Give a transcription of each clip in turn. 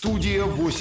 Студия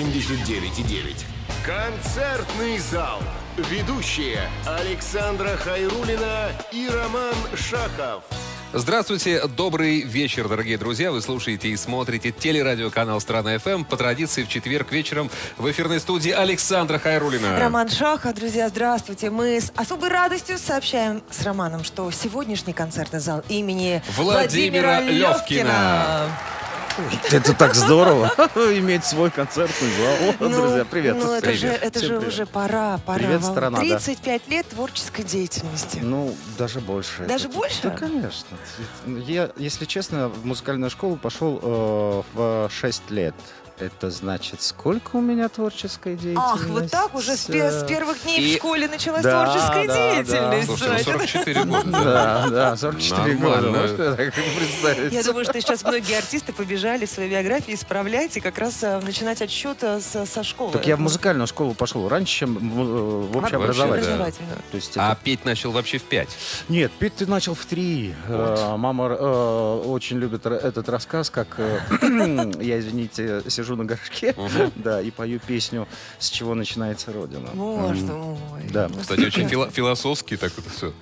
89,9. Концертный зал. Ведущие Александра Хайруллина и Роман Шахов. Здравствуйте, добрый вечер, дорогие друзья. Вы слушаете и смотрите телерадиоканал «Страна ФМ». По традиции в четверг вечером в эфирной студии Александра Хайруллина. Роман Шахов, друзья, здравствуйте. Мы с особой радостью сообщаем с Романом, что сегодняшний концертный зал имени Владимира Левкина. Это так здорово, иметь свой концертный зал. Друзья, привет. Ну, это же уже пора. Привет, вам. страна, 35 лет творческой деятельности. Ну, даже больше. Даже больше? Да, конечно. Я, если честно, в музыкальную школу пошел в 6 лет. Это значит, сколько у меня творческой деятельности? Ах, вот так уже с первых дней в школе началась Да, творческая деятельность. Слушай, 44 года. Да, 44 года. Можете так представить? Я думаю, что сейчас многие артисты побежали в своей биографии исправлять и как раз начинать отсчет со школы. Так я в музыкальную школу пошел раньше, чем в общеобразовательную. То есть А петь начал вообще в 5? Нет, петь ты начал в 3. Вот. Мама очень любит этот рассказ, как я, извините, сижу на горшке, да, и пою песню «С чего начинается Родина». Боже мой. Да. Кстати, очень философский так это все.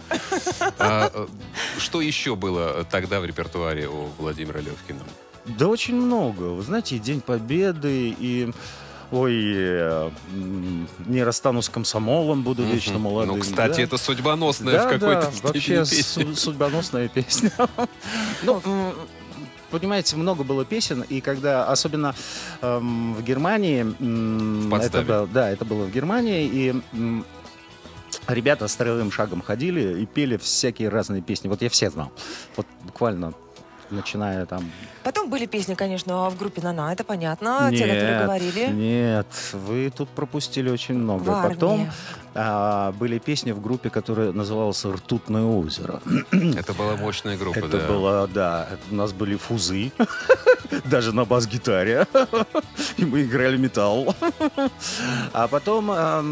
Что еще было тогда в репертуаре у Владимира Левкина? Да очень много. Вы знаете, и День Победы, и... Ой, не расстанусь с комсомолом, буду вечно молодым. Ну, кстати, да? это судьбоносная в какой-то степени вообще песня. судьбоносная песня. Ну, понимаете, много было песен, и когда, особенно в Германии... это было в Германии, и... Ребята строевым шагом ходили и пели всякие разные песни. Вот я все знал. Вот буквально... начиная там... Потом были песни, конечно, в группе «Нана», это понятно, те, которые говорили. Нет, вы тут пропустили очень много. В армии. Потом были песни в группе, которая называлась «Ртутное озеро». Это была мощная группа, Это было, да. У нас были фузы, даже на бас-гитаре. И мы играли металл. А потом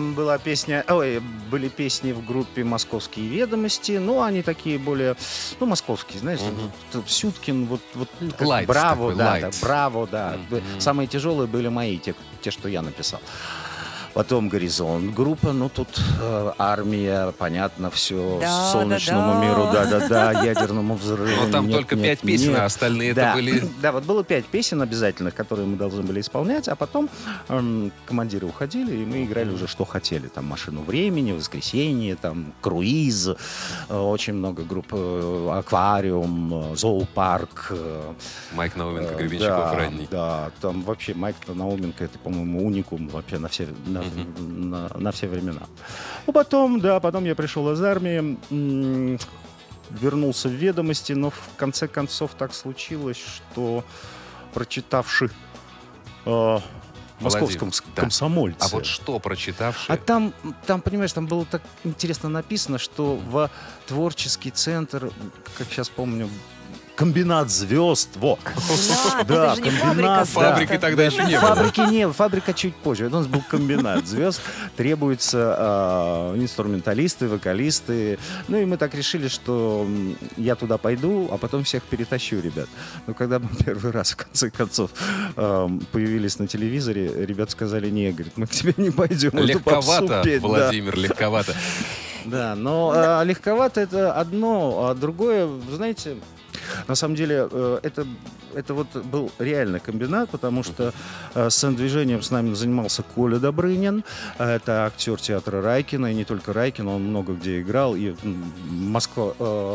были песни в группе «Московские ведомости». Ну, они такие более, московские, знаешь, Сюткин, вот Лайтс Браво, такой, да, лайтс. Браво, да. Самые тяжелые были мои, те, что я написал. Потом «Горизонт» группа, тут армия, понятно, все, Да, солнечному миру, да, ядерному взрыву. Но там только 5 песен, а остальные это были... Да, вот было 5 песен обязательных, которые мы должны были исполнять, а потом командиры уходили, и мы играли уже что хотели. Там «Машину времени», «Воскресенье», там «Круиз», очень много групп, «Аквариум», «Зоопарк». Майк Науменко, Гребенщиков ранний. Да, там вообще Майк Науменко, это, по-моему, уникум вообще на все времена. Ну, потом я пришел из армии, вернулся в «Ведомости», но в конце концов так случилось, что, прочитавши в московском комсомольце... А вот что прочитавши? А там, понимаешь, там было так интересно написано, что в творческий центр, как сейчас помню, комбинат звезд, Да, комбинат. Фабрики тогда еще не было. Фабрика чуть позже. Это у нас был комбинат звезд. Требуются инструменталисты, вокалисты. Ну и мы так решили, что я туда пойду, а потом всех перетащу, ребят. Но когда мы первый раз, в конце концов, появились на телевизоре, ребят сказали: не, говорит, мы к тебе не пойдем. Легковато, Владимир, легковато. Да, но легковато это одно, а другое, вы знаете... На самом деле, это вот был реально комбинат, потому что сцен-движением с нами занимался Коля Добрынин. Это актер театра Райкина, и не только Райкина, он много где играл. И Москва...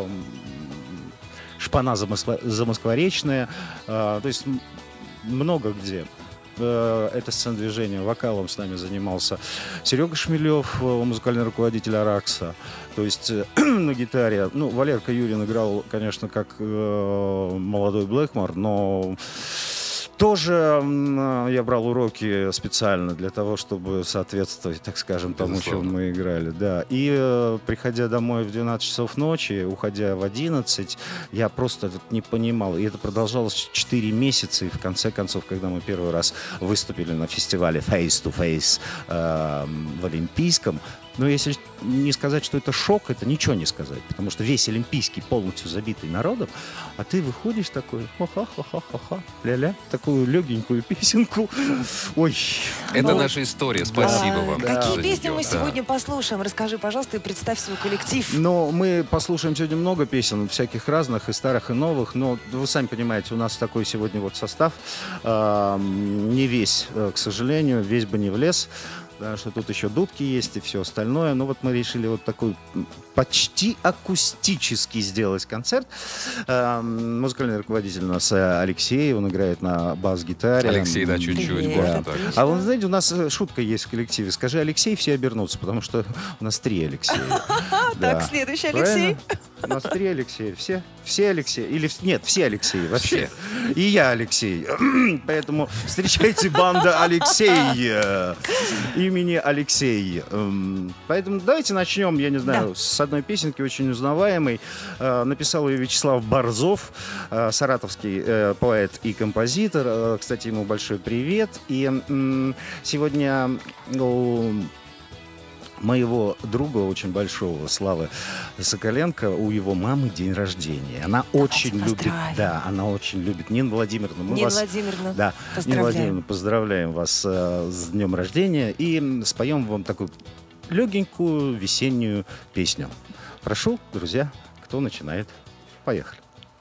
Шпана Замоскворечная, то есть много где. Это сцен-движение, вокалом с нами занимался Серега Шмелев, музыкальный руководитель «Аракса». То есть на гитаре, Валерка Юрин играл, конечно, как молодой Блэкмор, но тоже я брал уроки специально для того, чтобы соответствовать, так скажем, тому, чем мы играли. Да. И приходя домой в 12 часов ночи, уходя в 11, я просто не понимал. И это продолжалось 4 месяца. И в конце концов, когда мы первый раз выступили на фестивале Face to Face в Олимпийском, Но если не сказать, что это шок, это ничего не сказать. Потому что весь Олимпийский полностью забитый народом, а ты выходишь такой, ха-ха-ха-ха-ха, ля-ля, такую легенькую песенку. Ой. Это наша история. Спасибо вам. Какие песни мы Да. сегодня послушаем? Расскажи, пожалуйста, и представь свой коллектив. Но мы послушаем сегодня много песен, всяких разных, и старых, и новых. Но вы сами понимаете, у нас такой сегодня вот состав. Не весь, к сожалению, весь бы не влез. Потому что тут еще дудки есть и все остальное. Но вот мы решили вот такой почти акустический сделать концерт. Музыкальный руководитель у нас Алексей, он играет на бас-гитаре. Алексей, да, чуть-чуть. Привет, можно так. отлично. А вы знаете, у нас шутка есть в коллективе. Скажи Алексей, все обернутся, потому что у нас 3 Алексея. Так, следующий Алексей. У нас 3 Алексея. Все Алексеи. Или нет, все Алексеи вообще. И я Алексей. Поэтому встречайте банда Алексей. Имени Алексей. Поэтому давайте начнем, я не знаю, с одной песенки, очень узнаваемой. Написал ее Вячеслав Борзов, саратовский поэт и композитор. Кстати, ему большой привет. И сегодня моего друга очень большого, Славы Соколенко, у его мамы день рождения. Она очень любит, поздравим. да, она очень любит Нину Владимировну. Мы Нина вас, Владимировна, да, Нина поздравляем. Владимировна, поздравляем вас с днем рождения и споем вам такую легенькую весеннюю песню. Прошу, друзья, кто начинает? Поехали.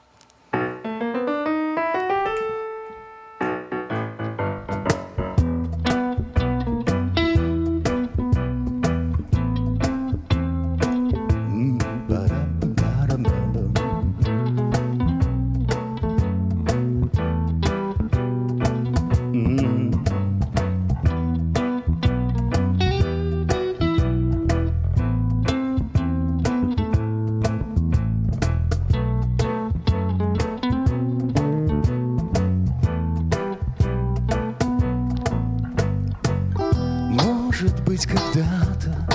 Может быть, когда-то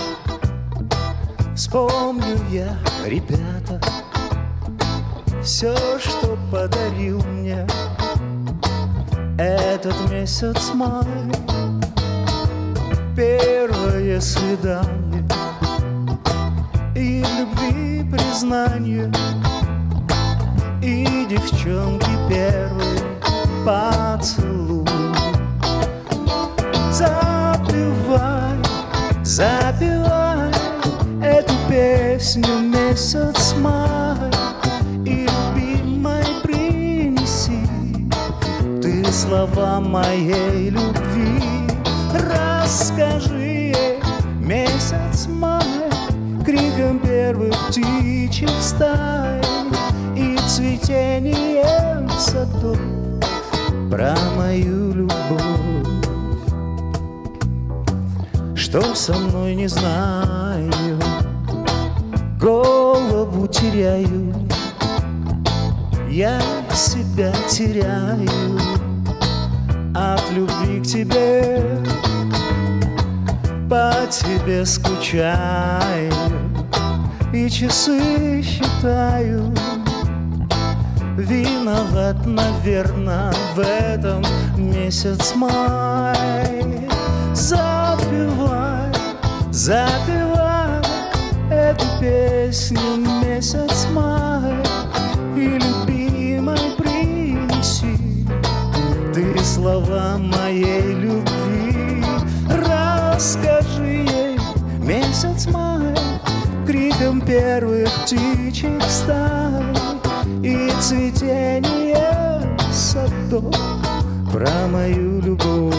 вспомню я, ребята, все, что подарил мне этот месяц май. Первое свидание и в любви признание, и девчонки первый поцелуй. Запевай, запевай эту песню месяц май, и любимой принеси ты слова моей любви. Расскажи ей месяц май криком первых птичьих стай и цветением садов про мою любовь. Что со мной, не знаю, голову теряю, я себя теряю от любви к тебе, по тебе скучаю и часы считаю. Виноват, наверное, в этом месяц май. Запевай, запевай эту песню месяц май, и любимой принеси ты слова моей любви. Расскажи ей месяц май криком первых птичьих стай и цветением садов про мою любовь.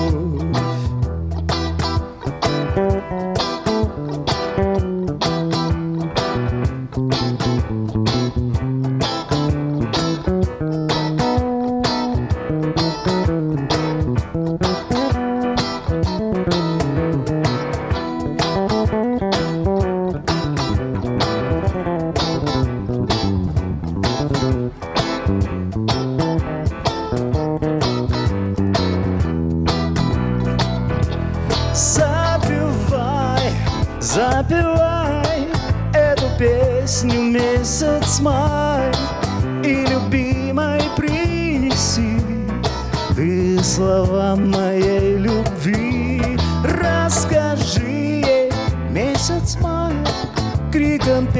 Запевай, запевай эту песню месяц май, и любимой принеси ты слова моей любви. Расскажи ей месяц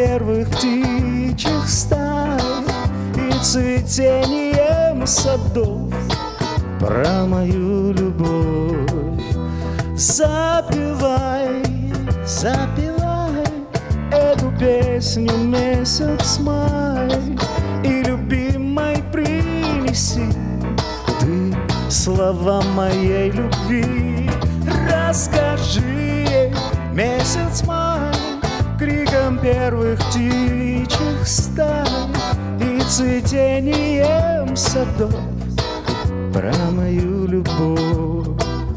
первых птичьих стай и цветением садов про мою любовь. Запевай, запевай эту песню месяц май, и любимой принеси ты слова моей любви. Расскажи ей, месяц май, криком первых птичьих стай и цветением садов про мою любовь.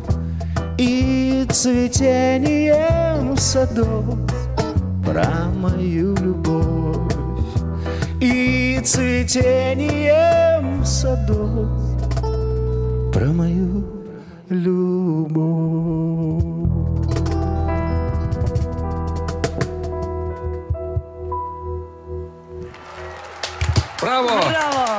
И цветением садов про мою любовь. И цветением садов про мою любовь. Браво! Браво!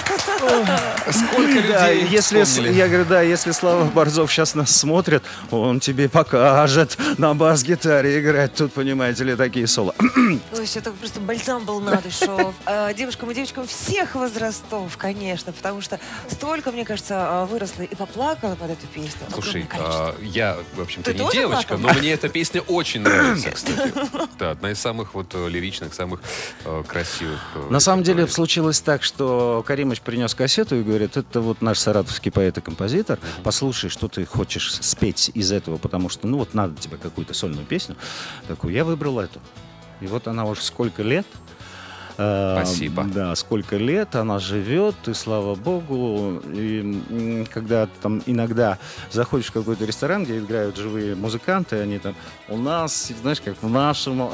Сколько Да, людей если, вспомнили. я говорю, да, если Слава Борзов сейчас нас смотрит, он тебе покажет на бас-гитаре играть. Тут, понимаете ли, такие соло. Ой, это просто бальзам был на душу. Девушкам и девочкам всех возрастов, конечно, потому что столько, мне кажется, выросло и поплакала под эту песню. Слушай, Огромное количество. я, в общем-то, Ты не тоже девочка, плакал? но мне эта песня очень нравится, кстати. Да, одна из самых вот лиричных, самых красивых. На самом деле репертуаре. случилось так, что Каримыч принес кассету и говорит, это вот наш саратовский поэт и композитор, послушай, что ты хочешь спеть из этого, потому что, ну вот надо тебе какую-то сольную песню. Такую, я выбрал эту. И вот она уже сколько лет. Спасибо. Да, сколько лет она живет, и слава богу. И когда там иногда заходишь в какой-то ресторан, где играют живые музыканты, они там, у нас, знаешь, как в нашем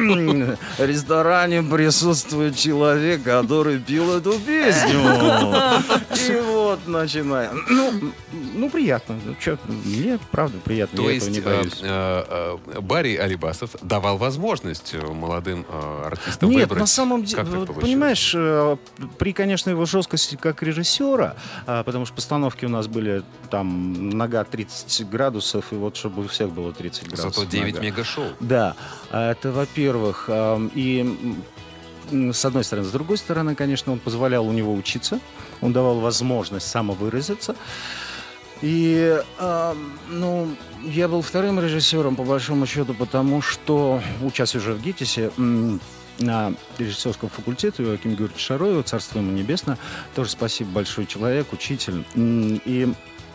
ресторане присутствует человек, который пил эту песню. И вот начинаем. Ну, приятно. Чё, мне, правда, приятно. То Я этого есть не боюсь. Барри Алибасов давал возможность молодым артистам Нет, выбрать. на самом деле, Как так вот, получилось? понимаешь, при, конечно, его жесткости как режиссера, потому что постановки у нас были там нога 30 градусов, и вот чтобы у всех было 30 градусов. Зато 9 нога. мега-шоу. Да, это во-первых. И с одной стороны. С другой стороны, конечно, он позволял у него учиться, он давал возможность самовыразиться. И, ну, я был вторым режиссером, по большому счету, потому что, учась уже в ГИТИСе, на режиссерском факультете у Иоакима Георгиевича Шароева, царство ему небесное, тоже спасибо, большой человек, учитель. И,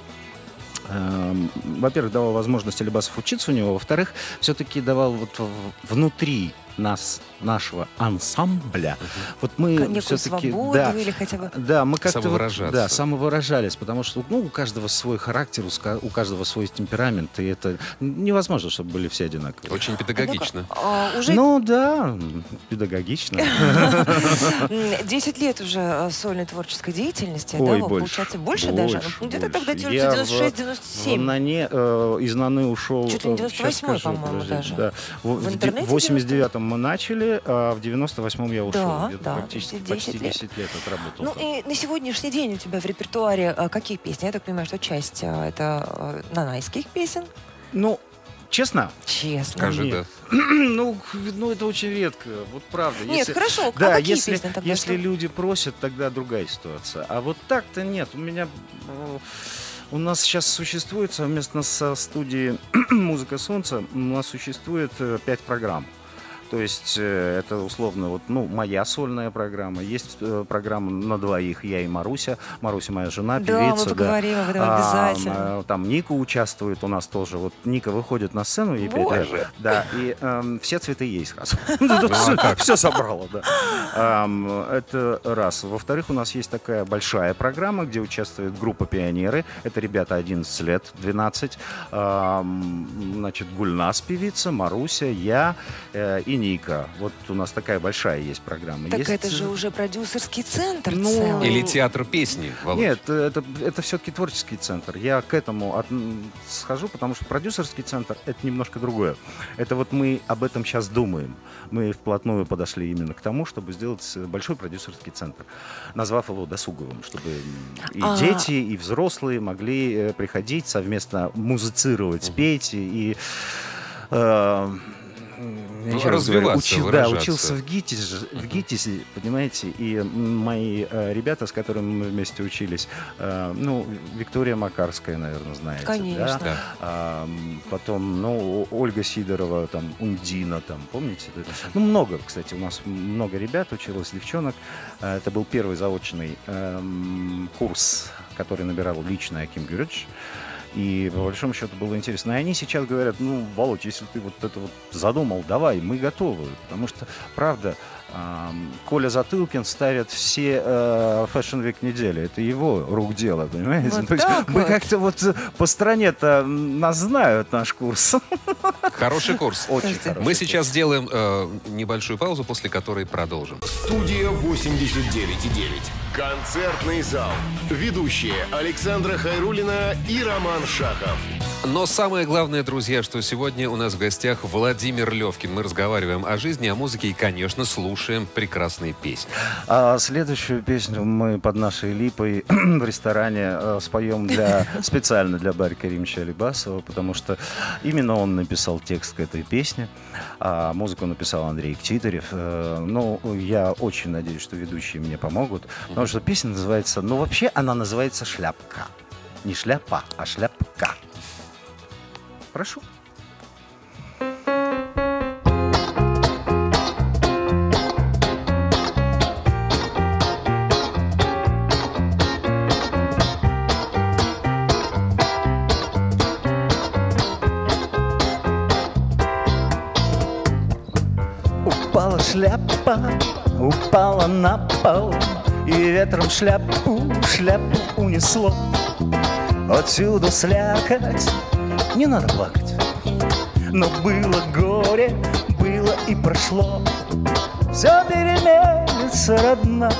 во-первых, давал возможность Алибасов учиться у него, во-вторых, все-таки давал вот внутри нашего ансамбля. Вот мы Некую все-таки, свободу да, или хотя бы... да, мы как-то самовыражаться. да, самовыражались, потому что ну, у каждого свой характер, у каждого свой темперамент, и это невозможно, чтобы были все одинаковые. Очень педагогично. Уже Ну да, педагогично. 10 лет уже сольной творческой деятельности, Ой, да, больше. получается, больше даже? Ну, где-то тогда больше. Я 96-97. в Нане, из Наны ушел... Чуть ли не сейчас 98-й, скажу, по-моему, подождите, даже. да. В В интернете 89-м мы начали, а в 98-м я ушел. Да, Где-то да, практически почти 10 лет. 10 лет отработал. Ну и на сегодняшний день у тебя в репертуаре какие песни? Я так понимаю, что часть это нанайских песен. Ну, честно, Честно. Скажи, да. Нет. Ну, это очень редко, вот правда. Нет, хорошо, Да, а какие если, песни тогда? если Что? люди просят, тогда другая ситуация. А вот так-то нет. У меня... У нас сейчас существует совместно со студией «Музыка солнца», у нас существует 5 программ. То есть это условно вот, ну, моя сольная программа. Есть программа на двоих, я и Маруся. Маруся моя жена, Да, певица. мы поговорим об этом обязательно. Там Ника участвует у нас тоже. Вот Ника выходит на сцену, ей 5 лет. Боже. Да, и все цветы есть сразу. как? Все собрала, да. Это раз. Во-вторых, у нас есть такая большая программа, где участвует группа «Пионеры». Это ребята 11 лет, 12. Значит, Гульнас певица, Маруся, я и Ника. Вот у нас такая большая есть программа. Так Есть, это же уже продюсерский центр Ну, целый. Или театр песни, Володь? Нет, это все-таки творческий центр. Я к этому схожу, потому что продюсерский центр — это немножко другое. Это вот мы об этом сейчас думаем. Мы вплотную подошли именно к тому, чтобы сделать большой продюсерский центр, назвав его досуговым, чтобы и дети, и взрослые могли приходить совместно музицировать, петь и Я еще раз говорю, выражаться. учился в ГИТИСе, понимаете, и мои ребята, с которыми мы вместе учились, Виктория Макарская, наверное, знаете. Конечно. Да? Потом, Ольга Сидорова, там, Ундина, там, помните? Много, кстати, у нас много ребят училось, девчонок. Это был первый заочный курс, который набирал лично Аким Гюридж. И по большому счету было интересно. И они сейчас говорят, Володь, если ты вот это вот задумал, давай, мы готовы. Потому что, правда, Коля Затылкин ставит все Fashion Week недели. Это его рук дело, понимаете? Вот то есть мы как-то вот по стране-то нас знают, наш курс. Хороший курс. Очень хороший. Мы сейчас сделаем небольшую паузу, после которой продолжим. Студия 89,9. Концертный зал. Ведущие Александра Хайруллина и Роман Шахов. Но самое главное, друзья, что сегодня у нас в гостях Владимир Левкин. Мы разговариваем о жизни, о музыке и, конечно, слушаем прекрасные песни. А следующую песню мы под нашей липой в ресторане споем специально для Барика Римовича Алибасова, потому что именно он написал текст к этой песне, а музыку написал Андрей Ктиторев. Я очень надеюсь, что ведущие мне помогут, потому что песня называется, вообще она называется «Шляпка». Не шляпа, а шляпка. Прошу. Упала шляпа, упала на пол, и ветром шляпу унесло. Отсюда слякоть, не надо плакать. Но было горе, было и прошло. Все переменится, родная,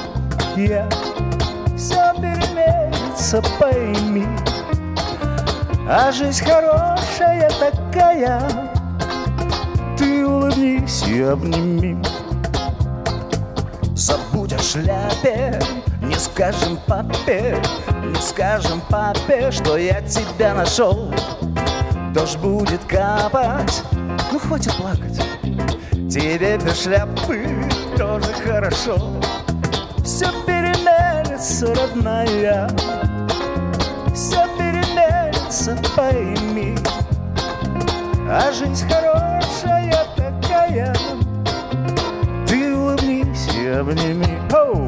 все переменится, пойми. А жизнь хорошая такая, ты улыбнись и обними. Забудь о шляпе, не скажем папе, что я тебя нашел. Дождь будет капать, хватит плакать. Тебе без шляпы тоже хорошо. Все переменится, родная, все переменится, пойми. А жизнь хорошая такая, ты улыбнись и обними. Оу!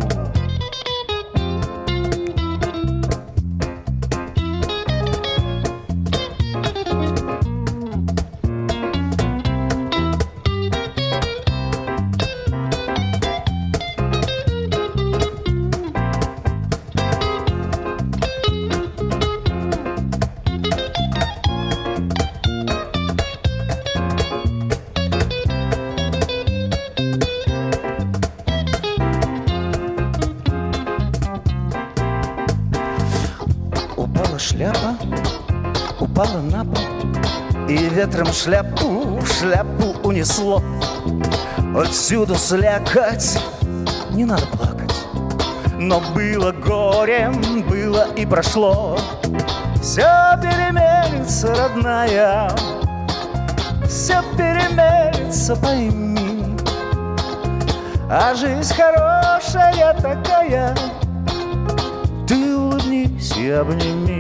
Шляпа упала на пол, и ветром шляпу унесло. Отсюда слякоть, не надо плакать. Но было горем, было и прошло. Все переменится, родная, все переменится, пойми. А жизнь хорошая такая, ты улыбнись и обними.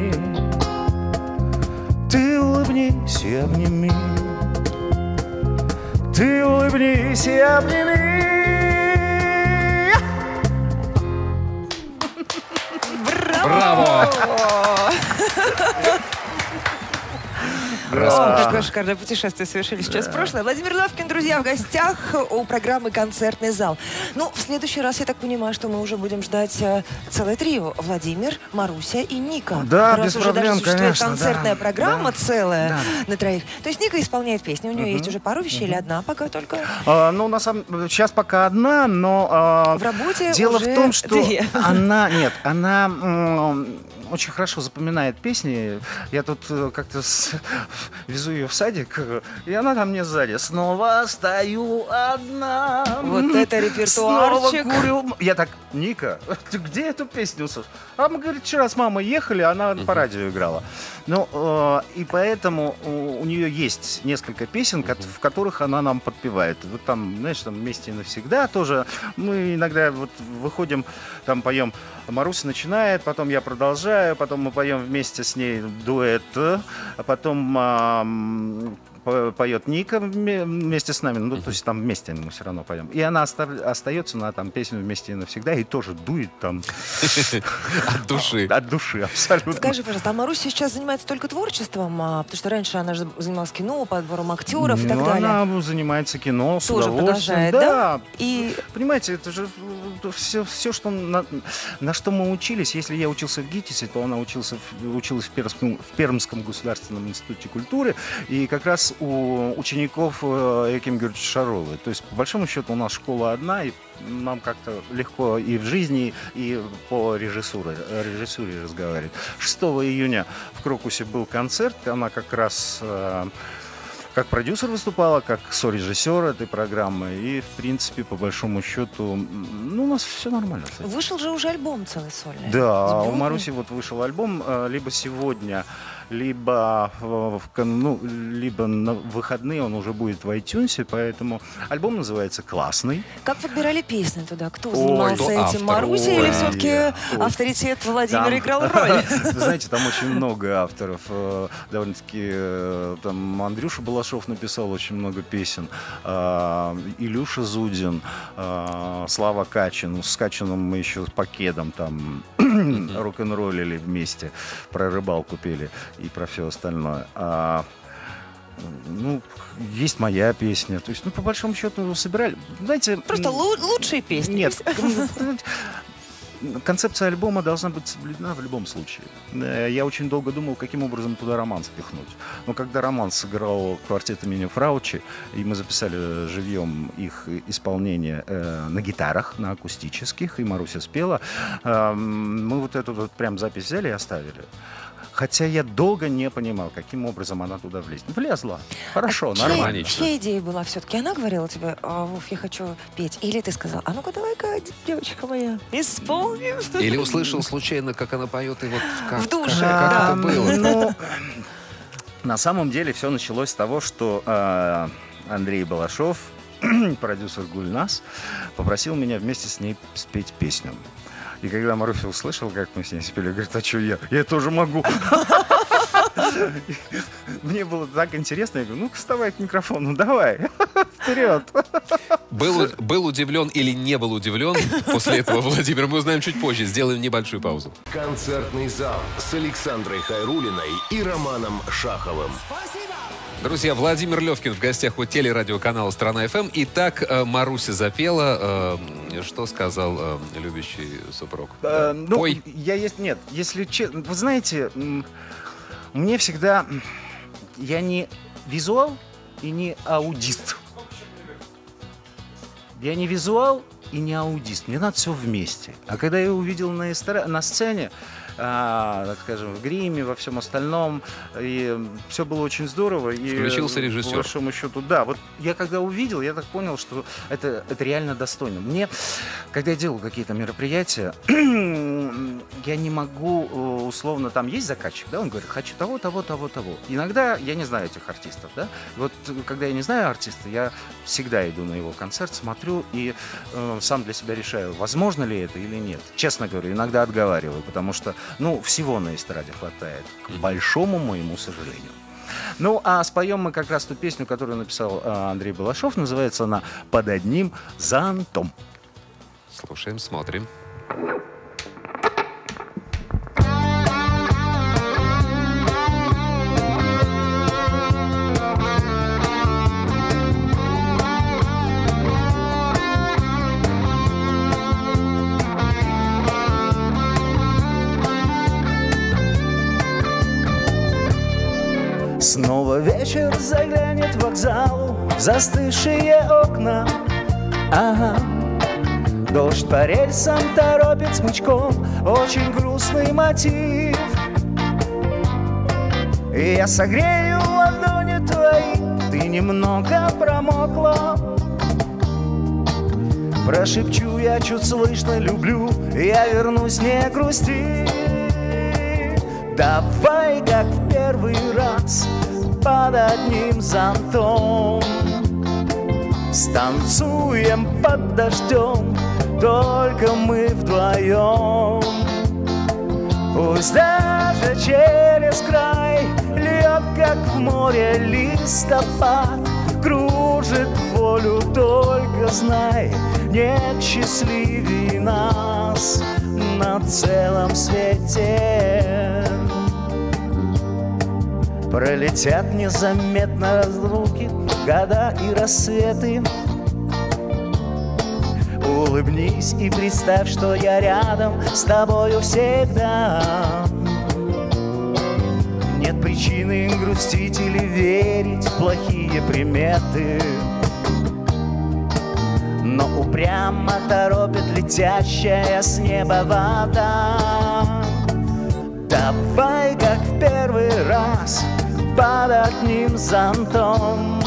Ты улыбнись и обними. Ты улыбнись и обними. Браво! Какое шикарное путешествие совершили сейчас в прошлое. Владимир Левкин, друзья, в гостях у программы «Концертный зал». В следующий раз, я так понимаю, что мы уже будем ждать целое трио. Владимир, Маруся и Ника. Да, раз без уже проблем, даже существует конечно, концертная программа целая на троих. То есть Ника исполняет песни. У нее есть уже пару вещей или одна пока только? Сейчас пока одна, но в работе дело уже в том, что две. она очень хорошо запоминает песни. Я тут как-то везу ее в садик, и она там мне сзади. Снова стою одна. Вот это репертуарчик. Снова курю. Я так, Ника, ты где эту песню услышал? А мы, говорит, вчера с мамой ехали, она по радио играла. И поэтому у нее есть несколько песен, в которых она нам подпевает. Вот там, знаешь, там «Вместе и навсегда» тоже. Мы иногда вот выходим, там поем, Маруся начинает, потом я продолжаю, потом мы поем вместе с ней дуэт, а потом поет Ника вместе с нами, ну, то есть там вместе мы все равно поем. И она остается на там песню «Вместе и навсегда» и тоже дует там. От души. От души, абсолютно. Скажи, пожалуйста, а Маруся сейчас занимается только творчеством? Потому что раньше она же занималась кино, подбором актеров и так далее. Она занимается кино с тоже удовольствием. продолжает, да? И... Понимаете, это же все что на что мы учились. Если я учился в ГИТИСе, то она училась в Пермском государственном институте культуры. И как раз у учеников Якима Георгиевича Шаровой. То есть, по большому счету, у нас школа одна, и нам как-то легко и в жизни, и по режиссуре разговаривать. 6 июня в Крокусе был концерт, она как раз как продюсер выступала, как сорежиссер этой программы, и, в принципе, по большому счету, ну, у нас все нормально. Вышел же уже альбом целый сольный. Да, у Маруси вот вышел альбом либо сегодня, либо на выходные он уже будет в iTunes, поэтому альбом называется «Классный». Как подбирали песни туда? Кто занимался этим? автор? Маруся или все-таки авторитет Владимира играл роль? Знаете, там очень много авторов. Довольно-таки там Андрюша Балашов написал очень много песен. Илюша Зудин, Слава Качин. С Качином мы еще с Покедом там рок-н-роллили вместе, про рыбалку пели и про все остальное. Ну, есть моя песня. То есть, ну, по большому счету, собирали. Знаете, Просто лучшие песни. Нет. Концепция альбома должна быть соблюдена в любом случае. Я очень долго думал, каким образом туда романс впихнуть. Но когда романс сыграл квартет имени Фраучи, и мы записали живьем их исполнение на гитарах, на акустических, и Маруся спела, мы вот эту вот прям запись взяли и оставили. Хотя я долго не понимал, каким образом она туда влезет. Влезла. Хорошо, нормально. Чья идея была все-таки? Она говорила тебе: Вов, я хочу петь. Или ты сказал: а ну-ка давай-ка, девочка моя, исполним. Или услышал случайно, как она поет, и вот как, в душе. как это было? Ну, на самом деле все началось с того, что Андрей Балашов, продюсер Гульнас, попросил меня вместе с ней спеть песню. И когда Маруся услышала, как мы с ней спели, говорит: а что я? Я тоже могу. Мне было так интересно. Я говорю: ну-ка, вставай к микрофону, давай, вперед. Был удивлен или не был удивлен после этого, Владимир, мы узнаем чуть позже. Сделаем небольшую паузу. Концертный зал с Александрой Хайруллиной и Романом Шаховым. Друзья, Владимир Левкин в гостях у телерадиоканала «Страна.ФМ». Итак, Маруся запела. Что сказал любящий супруг? Пой. Нет, если честно, вы знаете, мне всегда... Я не визуал и не аудист. Я не визуал и не аудист. Мне надо все вместе. А когда я увидел на сцене, так скажем, в гриме, во всем остальном, и все было очень здорово. И включился режиссер. По большому счету, да. Вот я когда увидел, я так понял, что это реально достойно. Мне, когда я делаю какие-то мероприятия, я не могу, условно, там есть заказчик, да, он говорит: хочу того, того, того, того. Иногда я не знаю этих артистов, да. Вот когда я не знаю артиста, я всегда иду на его концерт, смотрю и сам для себя решаю, возможно ли это или нет. Честно говорю, иногда отговариваю, потому что всего на эстраде хватает, к большому моему сожалению. Ну, а споем мы как раз ту песню, которую написал Андрей Балашов. Называется она «Под одним зонтом». Слушаем, смотрим. Снова вечер заглянет в вокзал, в застывшие окна. Ага. Дождь по рельсам торопит смычком, очень грустный мотив. И я согрею ладони твои, ты немного промокла. Прошепчу я чуть слышно: люблю, я вернусь, не грусти. Давай, как в первый раз, под одним зонтом. Станцуем под дождем, только мы вдвоем. Пусть даже через край льет, как в море листопад, кружит волю, только знай, нет счастливей нас на целом свете. Пролетят незаметно разлуки, года и рассветы. Улыбнись и представь, что я рядом с тобою всегда. Нет причины грустить или верить в плохие приметы, но упрямо торопит летящая с неба вода. Давай, как в первый раз, под одним зонтом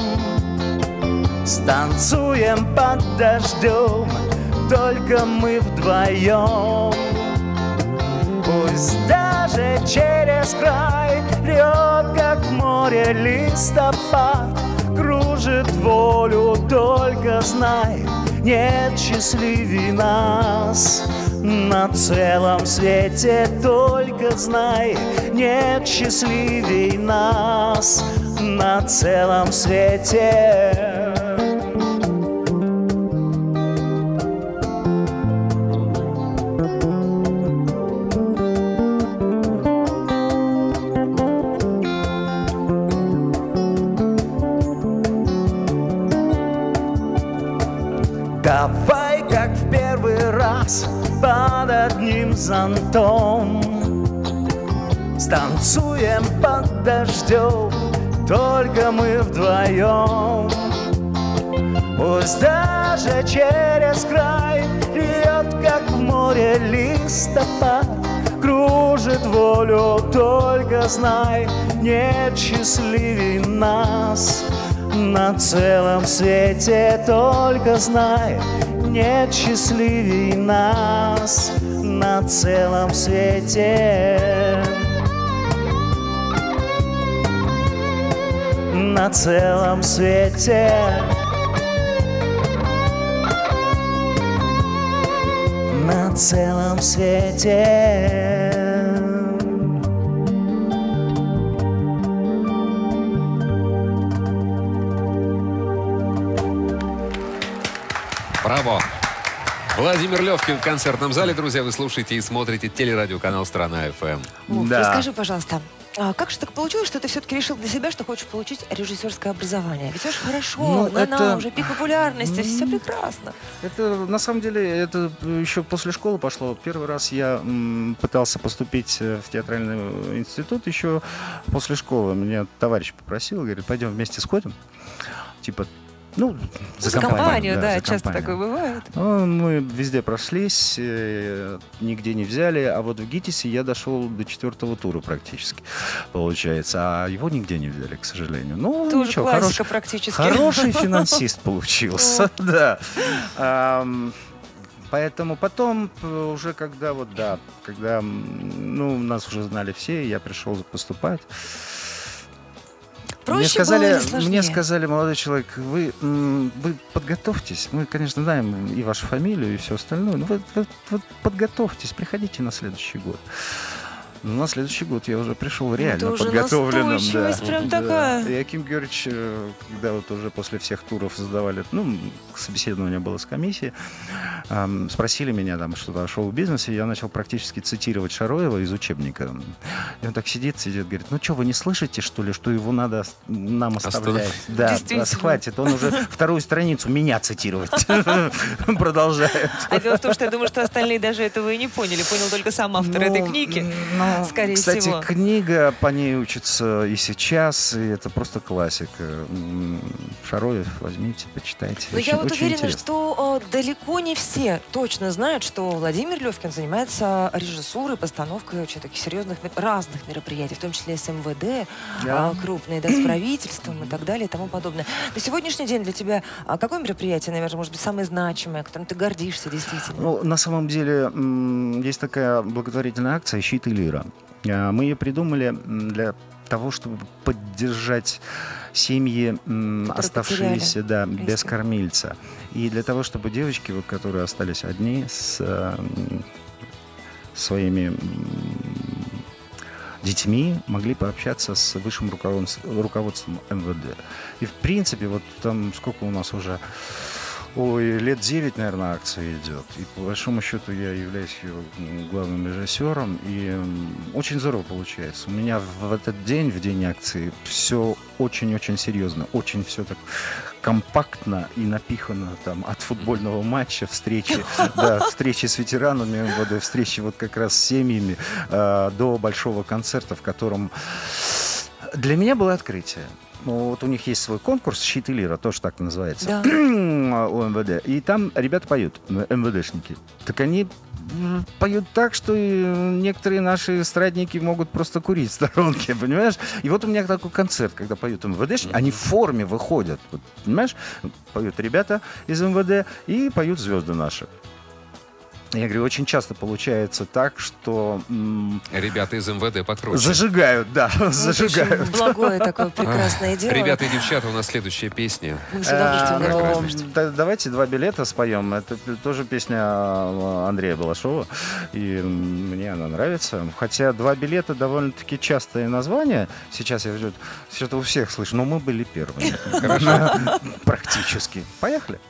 станцуем под дождем, только мы вдвоем. Пусть даже через край льет, как в море листопад, кружит волю, только знай, нет счастливей нас на целом свете, только знай, нет счастливей нас на целом свете. Давай, как в первый раз, под одним зонтом станцуем под дождем, только мы вдвоем. Пусть даже через край льет, как в море листопад, кружит волю, только знай, нет счастливей нас на целом свете, только знай, нет счастливей нас на целом свете. На целом свете. На целом свете. Браво! Владимир Левкин в концертном зале. Друзья, вы слушаете и смотрите телерадиоканал «Страна.ФМ». Да. Расскажи, пожалуйста, как же так получилось, что ты все-таки решил для себя, что хочешь получить режиссерское образование? Ведь очень хорошо, уже пик популярности, все прекрасно. Это, на самом деле, это еще после школы пошло. Первый раз я пытался поступить в театральный институт еще после школы. Меня товарищ попросил, говорит, пойдем вместе сходим. Типа, за компанию, да, часто такое бывает. Мы везде прошлись, нигде не взяли, а вот в ГИТИСе я дошел до 4-го тура практически, получается, а его нигде не взяли, к сожалению. Ну, тоже ничего, классика практически. Хороший финансист получился, да. Поэтому потом уже когда нас уже знали все, я пришел поступать. Мне сказали, молодой человек, вы подготовьтесь. Мы, конечно, знаем и вашу фамилию, и все остальное. Но вы подготовьтесь, приходите на следующий год. На следующий год я уже пришел реально подготовленным. Прям такая. И Аким Георгиевич, когда вот уже после всех туров задавали, собеседование было с комиссией, спросили меня там что-то о шоу-бизнесе, я начал практически цитировать Шароева из учебника. И он так сидит, говорит, что, вы не слышите, что ли, что его надо нам оставлять? Да, хватит, он уже вторую страницу меня цитировать продолжает. А дело в том, что я думаю, что остальные даже этого и не поняли. Понял только сам автор этой книги. Скорее Кстати, всего. книга, по ней учится и сейчас, и это просто классика. Шароев, возьмите, почитайте. Но я вот уверена, что далеко не все точно знают, что Владимир Левкин занимается режиссурой, постановкой очень таких серьезных разных мероприятий, в том числе с МВД, крупные, с правительством и так далее и тому подобное. На сегодняшний день для тебя какое мероприятие, наверное, может быть, самое значимое, которым ты гордишься действительно? На самом деле есть такая благотворительная акция «Щит и лира». Мы ее придумали для того, чтобы поддержать семьи, оставшиеся без кормильца. И для того, чтобы девочки, вот, которые остались одни с своими детьми, могли пообщаться с высшим руководством МВД. И, в принципе, вот там сколько у нас уже... лет 9, наверное, акция идет. И по большому счету я являюсь ее главным режиссером. И очень здорово получается. У меня в этот день, в день акции, все очень-очень серьезно. Очень все так компактно и напихано там от футбольного матча, встречи с ветеранами МВД, встречи вот как раз с семьями, до большого концерта, в котором для меня было открытие. Ну, вот у них есть свой конкурс «Щит и лира», тоже так называется, да. У МВД. И там ребята поют, МВДшники. Так они поют так, что некоторые наши эстрадники могут просто курить в сторонке, понимаешь? И вот у меня такой концерт, когда поют МВДшники, они в форме выходят, вот, понимаешь? Поют ребята из МВД и поют звезды наши. Я говорю, очень часто получается так, что... Ребята из МВД покруче. Зажигают, да, зажигают. Очень благое такое прекрасное дело. Ребята и девчата, у нас следующая песня. Давайте 2 билета споем. Это тоже песня Андрея Балашова. И мне она нравится. Хотя 2 билета довольно-таки частое название. Сейчас я что-то у всех слышу. Но мы были первыми. Хорошо. Практически. Поехали.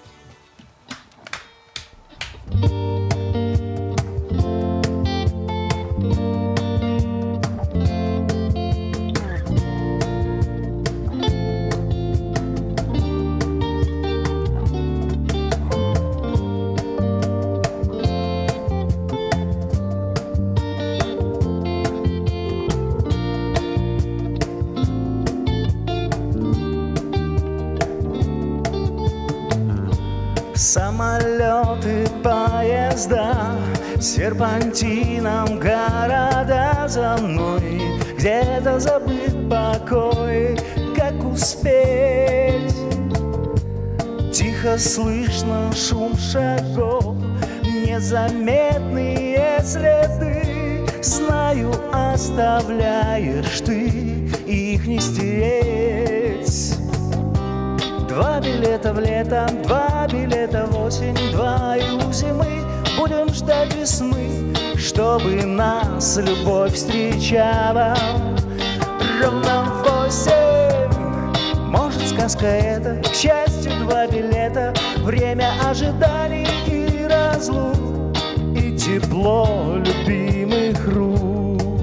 Самолеты, поезда, серпантином города за мной. Где-то забыт покой, как успеть. Тихо слышно шум шагов, незаметные следы. Знаю, оставляешь ты, их не стереть. 2 билета в лето, 2 билета в осень, 2 и у зимы. Будем ждать весны, чтобы нас любовь встречала. Ровно в 8, может, сказка это. К счастью, 2 билета, время ожиданий и разлук, и тепло любимых рук.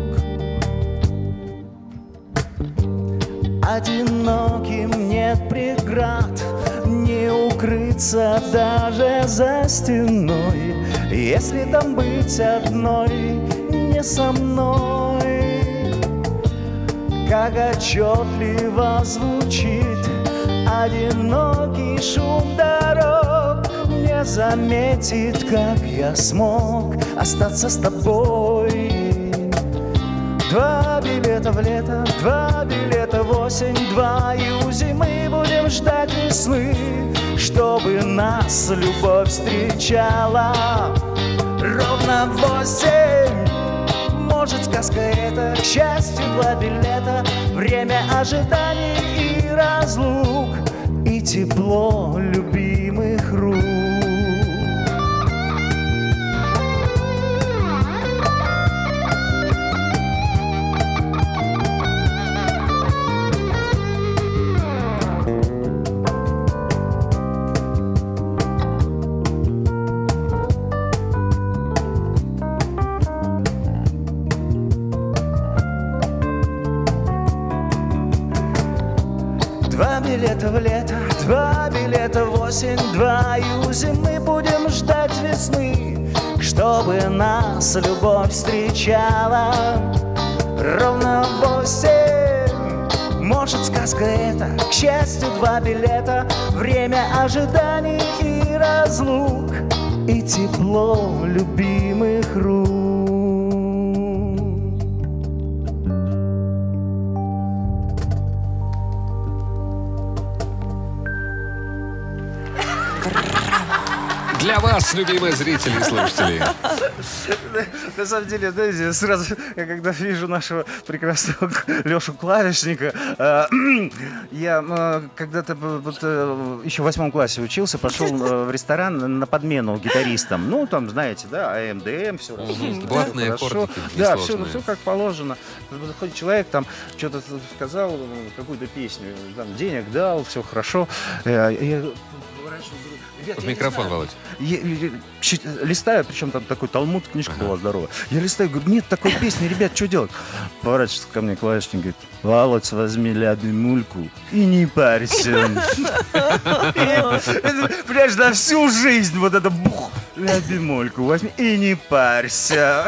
Одиноким нет преград, не укрыться даже за стеной. Если там быть одной, не со мной. Как отчетливо звучит одинокий шум дорог, не заметит, как я смог остаться с тобой. 2 билета в лето, 2 билета в осень, 2 и у зимы. Будем ждать весны, чтобы нас любовь встречала. Ровно в 8, может, сказка это. К счастью, 2 билета, время ожиданий и разлук, и тепло любимых рук. Билета в лето, 2 билета в осень, 2 и у зимы. Будем ждать весны, чтобы нас любовь встречала. Ровно в 8, может, сказка это. К счастью, 2 билета, время ожиданий и разлук, и тепло любимых рук. Для вас, любимые зрители и слушатели. На самом деле, знаете, сразу, я когда вижу нашего прекрасного Лешу клавишника, я когда-то еще в 8 классе учился, пошел в ресторан на подмену гитаристам. Ну, там, знаете, да, АМДМ, все блатные аккордики, да, все как положено. Заходит человек, там что-то сказал, какую-то песню, там, денег дал, все хорошо. Я в микрофон, Володь. Листаю, причем там такой талмуд, книжка была здоровая. Я листаю, говорю, нет такой песни, ребят, что делать? Поворачивается ко мне клавишник, говорит, Володь, возьми ляби мульку и не парься. Понимаешь, на всю жизнь вот это бух, ляби мульку возьми и не парься.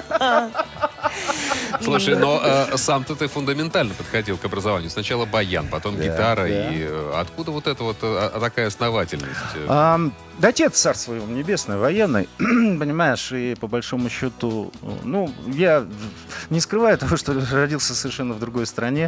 Слушай, но сам-то ты фундаментально подходил к образованию. Сначала баян, потом гитара. И откуда вот эта вот такая основательность? Да, отец, царство его небесное, военный, понимаешь, и по большому счету, ну, я не скрываю того, что родился совершенно в другой стране.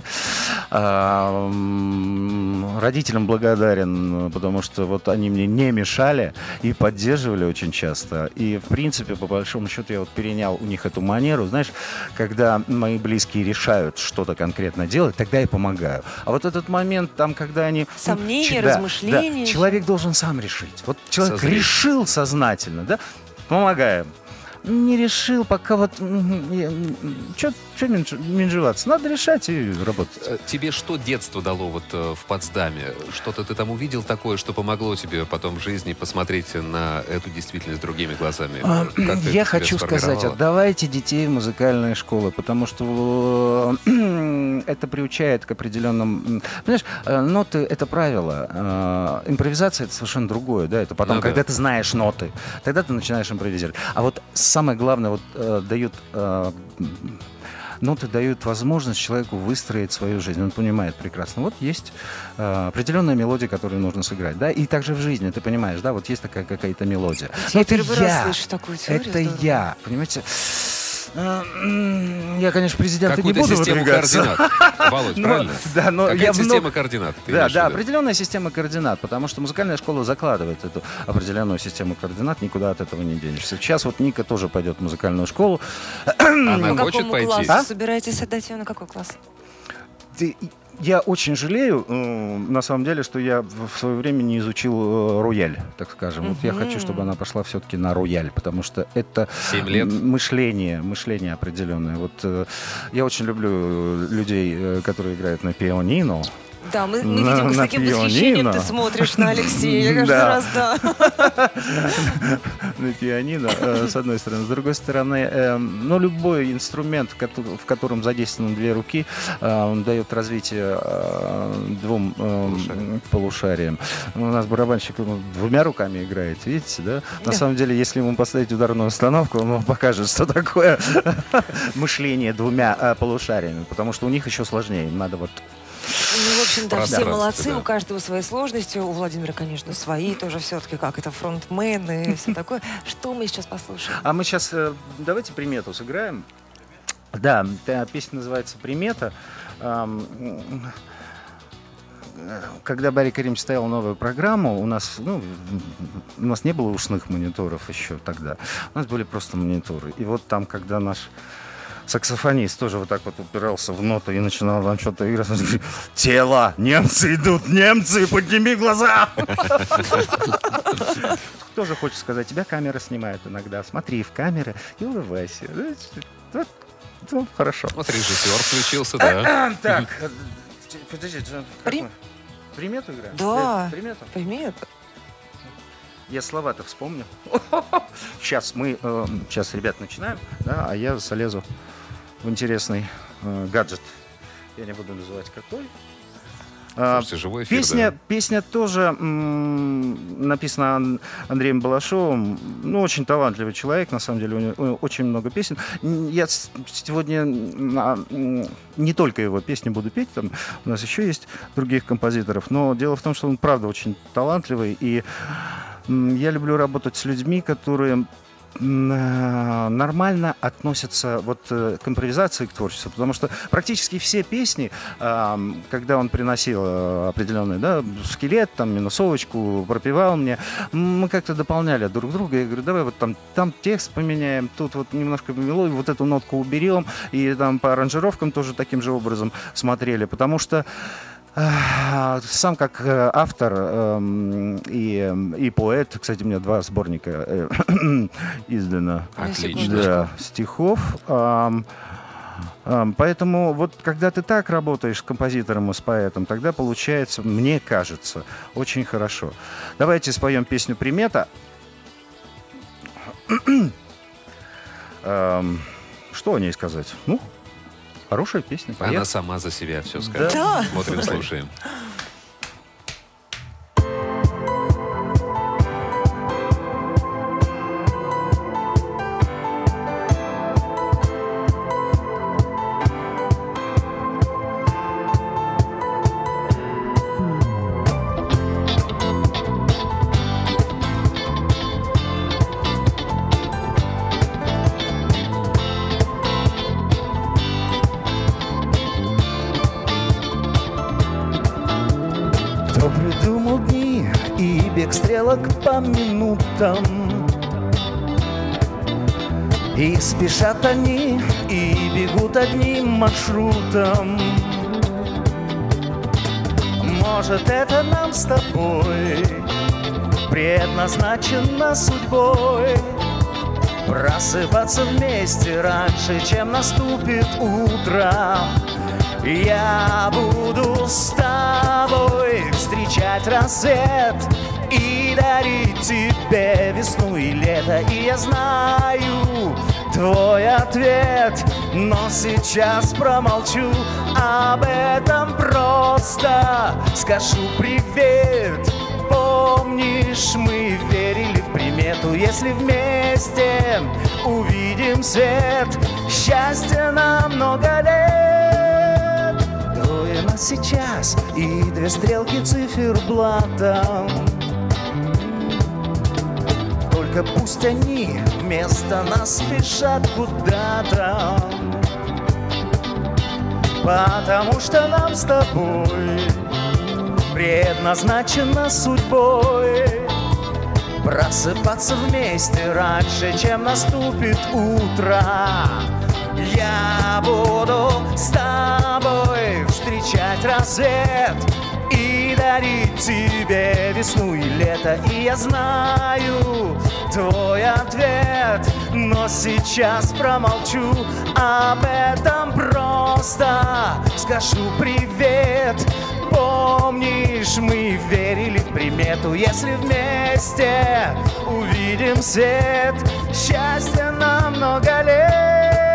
Родителям благодарен, потому что вот они мне не мешали и поддерживали очень часто. И, в принципе, по большому счету, я вот перенял у них эту манеру. Знаешь, когда мои близкие решают что-то конкретно делать, тогда я помогаю. А вот этот момент, там, когда они... Сомнения, размышления. Да, человек должен сам решить. Вот человек решил сознательно, да, помогаем. Не решил, пока вот... Что менжеваться? Надо решать и работать. Тебе что детство дало вот в Потсдаме? Что-то ты там увидел такое, что помогло тебе потом в жизни посмотреть на эту действительность другими глазами? Я хочу сказать, отдавайте детей в музыкальные школы, потому что это приучает к определенным... Понимаешь, ноты — это правило. Импровизация — это совершенно другое. Да? Это потом, когда ты знаешь ноты, тогда ты начинаешь импровизировать. А вот самое главное, вот дают... ноты дают возможность человеку выстроить свою жизнь. Он понимает прекрасно. Вот есть определенная мелодия, которую нужно сыграть. Да? И также в жизни, ты понимаешь, да, вот есть такая какая-то мелодия. Я первый раз слышу такую теорию. Это здорово. Я, понимаете... Я, конечно, президента не буду выдвигаться. Какую-то систему координат, Володь, правильно? Да, но какая система координат? Да, определенная система координат, потому что музыкальная школа закладывает эту определенную систему координат, никуда от этого не денешься. Сейчас вот Ника тоже пойдет в музыкальную школу. Она хочет пойти? По какому классу собираетесь отдать ее? На какой класс? Я очень жалею, на самом деле, что я в свое время не изучил рояль, так скажем. Вот я хочу, чтобы она пошла все-таки на рояль, потому что это 7 лет. мышление определенное. Вот я очень люблю людей, которые играют на пианино. Да, мы видим, с каким восхищением ты смотришь на Алексея. Я каждый раз, да. На пианино, с одной стороны. С другой стороны, ну, любой инструмент, в котором задействованы 2 руки, он дает развитие 2 полушариям. У нас барабанщик 2 руками играет, видите, да? На самом деле, если ему поставить ударную установку, он вам покажет, что такое мышление 2 полушариями, потому что у них еще сложнее. Им надо вот... Ну, в общем, да, все молодцы, у каждого свои сложности, у Владимира, конечно, свои, тоже все-таки, как это, фронтмен и все такое. Что мы сейчас послушаем? А мы сейчас, давайте примету сыграем. Да, песня называется «Примета». Когда Барри Карим ставил новую программу, у нас не было ушных мониторов еще тогда. У нас были просто мониторы. И вот там, когда наш... саксофонист тоже вот так вот упирался в ноту и начинал там что-то играть. Тело! Немцы идут! Немцы! Подними глаза! Тоже хочет сказать, тебя камера снимает иногда. Смотри в камеры и улыбайся. Ну, хорошо. Вот режиссер включился, да. Так, подождите. Примету играем? Да. Примету? Я слова-то вспомню. Сейчас ребят, начинаем, да, а я залезу в интересный гаджет. Я не буду называть какой. Слушайте, живой эфир, песня тоже написана Андреем Балашовым. Ну, очень талантливый человек, на самом деле, у него очень много песен. Я сегодня не только его песни буду петь, там у нас еще есть других композиторов, но дело в том, что он, правда, очень талантливый, и я люблю работать с людьми, которые нормально относятся вот к импровизации, к творчеству, потому что практически все песни, когда он приносил определенный, да, скелет, там, минусовочку, пропевал мне, мы как-то дополняли друг друга. Я говорю, давай вот там текст поменяем, тут вот немножко мелодию, вот эту нотку уберем, и там по аранжировкам тоже таким же образом смотрели, потому что сам как автор и поэт, кстати, у меня 2 сборника издано. Отлично. Да, стихов. Поэтому вот когда ты так работаешь с композитором и с поэтом, тогда получается, мне кажется, очень хорошо. Давайте споем песню «Примета». Что о ней сказать? Ну, хорошая песня. Она сама за себя все скажет. Да. Смотрим, слушаем. Кто придумал дни и бег стрелок по минутам? И спешат они, и бегут одним маршрутом. Может, это нам с тобой предназначено судьбой просыпаться вместе раньше, чем наступит утро. Я буду с тобой встречать рассвет и дарить тебе весну и лето. И я знаю твой ответ, но сейчас промолчу об этом, просто скажу привет. Помнишь, мы верили в примету, если вместе увидим свет, счастье на много лет. Двое нас сейчас и 2 стрелки циферблата. Только пусть они вместо нас спешат куда-то, потому что нам с тобой предназначено судьбой просыпаться вместе раньше, чем наступит утро. Я буду с тобой встречать рассвет и дарить тебе весну и лето. И я знаю твой ответ, но сейчас промолчу об этом, просто скажу привет. Помнишь, мы верили в примету, если вместе увидим свет, счастье на много лет.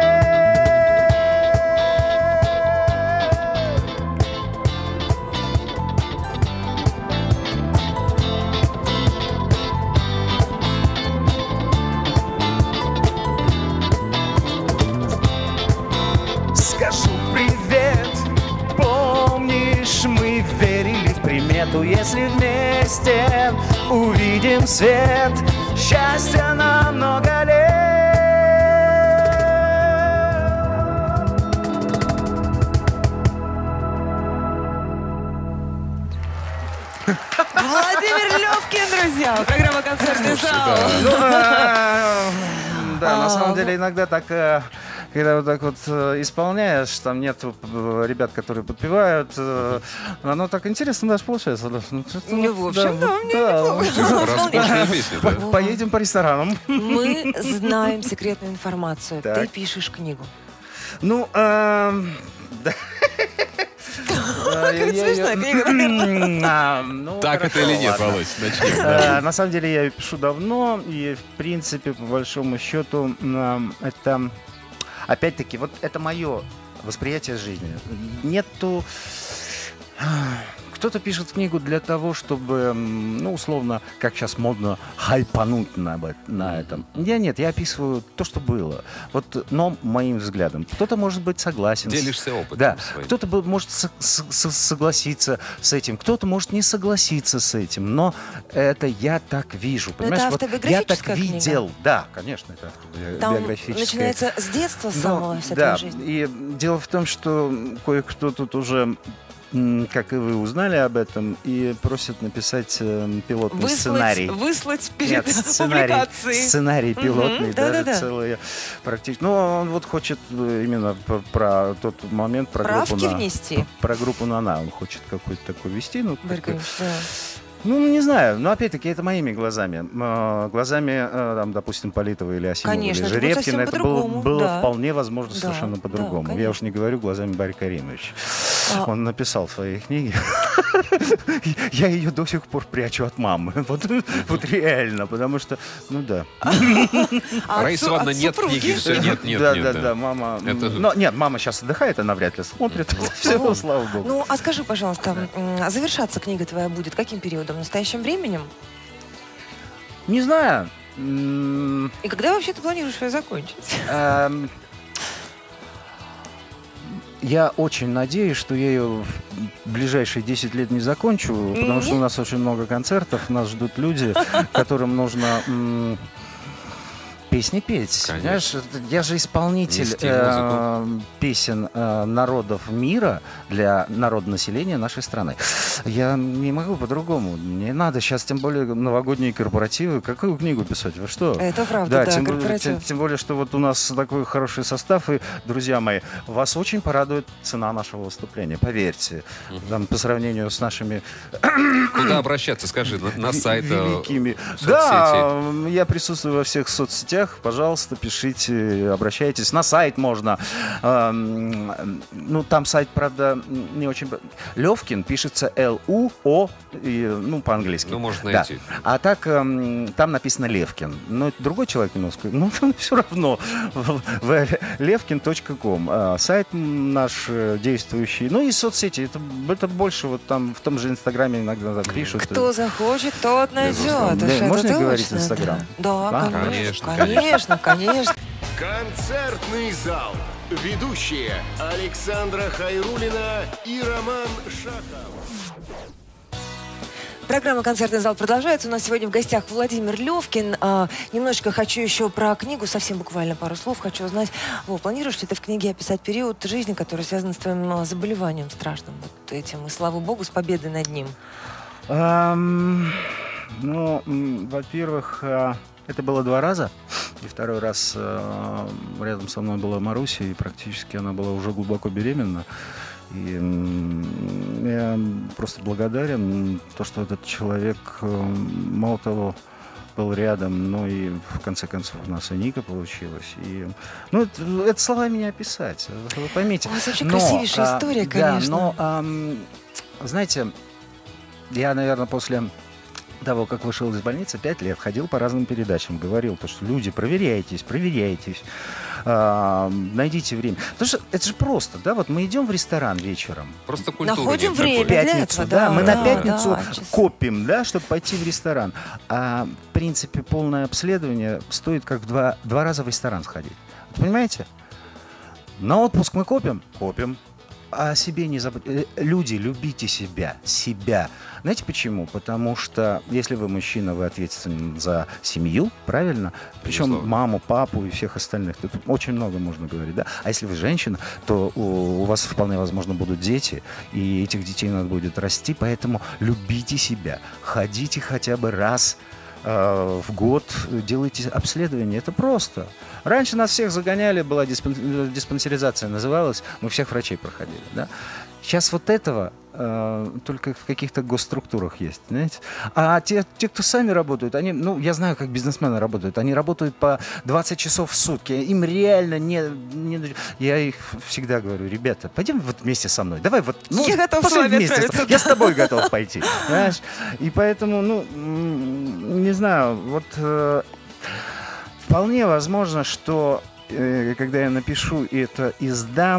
Скажу привет. Помнишь, мы верили в примету, если вместе увидим свет, счастье на много лет. Владимир Левкин, друзья. Программа «Концертный зал». Да, на самом деле иногда так, когда вот так вот исполняешь, там нет ребят, которые подпевают, оно так интересно даже получается. Ну, в общем, да, мне неплохо. Роскошная песня, да? Поедем по ресторанам. Мы знаем секретную информацию. Ты Так. пишешь книгу. Ну, да. Смешная книга, наверное. Ну, Так хорошо, это или нет, ладно. Володь? Начнем. На самом деле я ее пишу давно, и в принципе, по большому счету, это, опять-таки, вот это мое восприятие жизни. Нету... Кто-то пишет книгу для того, чтобы, ну, условно, как сейчас модно, хайпануть на этом. Я описываю то, что было. Вот, но моим взглядом. Кто-то может быть согласен. Делишься опытом. Да. Своим. Кто-то может согласиться с этим, кто-то может не согласиться с этим. Но это я так вижу. Понимаешь? Это автобиографическая я так видел. книга? Да, конечно, это автобиографическая. Там начинается с детства самого вся твоя жизнь. И дело в том, что кое-кто тут уже, как и вы, узнали об этом и просят написать пилотный сценарий. Выслать перед публикацией. Сценарий пилотный, даже целый. Практически. Ну, он вот хочет именно про тот момент, про группу «Нана». Он хочет какой-то такой вести. Ну, не знаю, но опять-таки это моими глазами. Глазами, там, допустим, Политова или Асимова, или Жеребкина, это было вполне возможно совершенно по-другому. Я уж не говорю глазами Барри Каримовича. Он написал в своей книге. Я ее до сих пор прячу от мамы. Вот реально, потому что, ну да. Раиса Ивановна, нет книги, все, нет. Да, мама. Нет, мама сейчас отдыхает, она вряд ли смотрит. Все, слава богу. Ну, а скажи, пожалуйста, завершаться книга твоя будет каким периодом? Настоящим временем? Не знаю. И когда вообще ты планируешь ее закончить? Я очень надеюсь, что я ее в ближайшие 10 лет не закончу, потому что у нас очень много концертов, нас ждут люди, которым нужно песни петь. Понимаешь, я же исполнитель песен народов мира для народонаселения нашей страны. Я не могу по-другому. Не надо сейчас, тем более, новогодние корпоративы. Какую книгу писать? Вы что? Это правда, да, корпоратив. Тем более, что вот у нас такой хороший состав. И, друзья мои, вас очень порадует цена нашего выступления. Поверьте. Там, по сравнению с нашими... Куда обращаться, скажи, на сайт, великими. Да, я присутствую во всех соцсетях. Пожалуйста, пишите, обращайтесь. На сайт можно. Ну, там сайт, правда, не очень... Левкин пишется L-U-O, ну, по-английски. Ну, можно найти. Да. А так, там написано Левкин. Но это другой человек немножко. Ну, все равно. Levkin.com. Сайт наш действующий. Ну, и соцсети. Это больше вот там, в том же Инстаграме иногда пишут. Кто захочет, тот найдет. Можно говорить Инстаграм? Да, конечно. Конечно. Концертный зал. Ведущие Александра Хайруллина и Роман Шахов. Программа «Концертный зал» продолжается. У нас сегодня в гостях Владимир Левкин. Немножечко хочу еще про книгу, совсем буквально пару слов хочу узнать. Планируешь ли ты в книге описать период жизни, который связан с твоим заболеванием страшным, вот этим, и слава богу, с победой над ним? Ну, во-первых, это было 2 раза. И второй раз рядом со мной была Маруся, и практически она была уже глубоко беременна. И я просто благодарен, то, что этот человек, мало того, был рядом, но и в конце концов у нас и Ника получилась. И, ну, это словами не описать, вы поймите. У вас вообще красивейшая история, конечно. Да, но, знаете, я, наверное, после того, как вышел из больницы, 5 лет ходил по разным передачам, говорил, что люди, проверяйтесь, найдите время. Потому что это же просто, да, вот мы идем в ресторан вечером. Просто культура. Находим время пятницу, для этого, мы на пятницу копим, да, чтобы пойти в ресторан. А в принципе полное обследование стоит как в 2 раза в ресторан сходить. Понимаете? На отпуск мы копим. А о себе не забудьте. Люди, любите себя. Знаете почему? Потому что если вы мужчина, вы ответственны за семью, правильно? Причем маму, папу и всех остальных. Тут очень много можно говорить, да? А если вы женщина, то у вас вполне возможно будут дети, и этих детей надо будет расти, поэтому любите себя. Ходите хотя бы раз в год, делайте обследование. Это просто. Раньше нас всех загоняли, была диспансеризация называлась, мы всех врачей проходили, да? Сейчас вот этого только в каких-то госструктурах есть, знаете? А те, кто сами работают, они, ну, я знаю, как бизнесмены работают, они работают по 20 часов в сутки, им реально не... Я их всегда говорю, ребята, пойдем вот вместе со мной, давай вот... Ну, я готов с вами отправиться. Я с тобой готов пойти, знаешь? И поэтому, ну, не знаю, вот вполне возможно, что когда я напишу и это издам,